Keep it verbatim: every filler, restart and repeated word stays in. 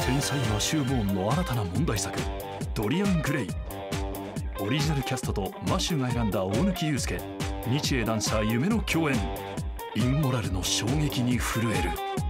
天才マシュー・ボーンの新たな問題作ドリアン・グレイ。オリジナルキャストとマシューが選んだ大貫勇輔、日英ダンサー夢の共演。インモラルの衝撃に震える。